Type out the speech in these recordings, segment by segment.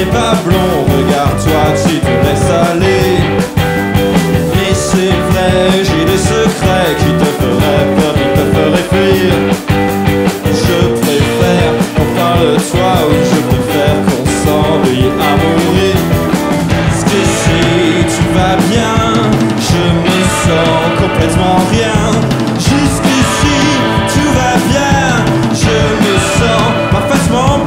n'est pas blond, regarde-toi, tu te laisses aller. Et c'est vrai, j'ai des secrets qui te feraient peur, qui te feraient fuir. Je préfère qu'on parle de toi, oui, je préfère qu'on s'ennuie à mourir. Parce que si tu vas bien, je me sens complètement rien. Jusqu'ici, tout va bien, je me sens parfaitement.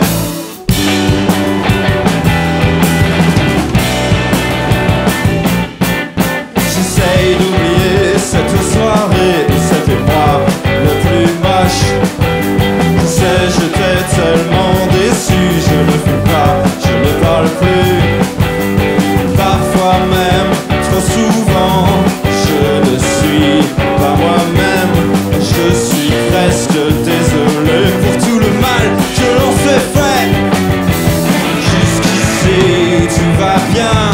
J'essaye d'oublier cette soirée, c'était moi le plus moche. Je sais, je t'ai tellement déçu, je ne fais pas, je ne parle plus. Parfois même, trop souvent, je ne suis pas moi-même. Je suis presque désolé pour tout le mal que l'on s'est fait. Jusqu'ici, tout va bien.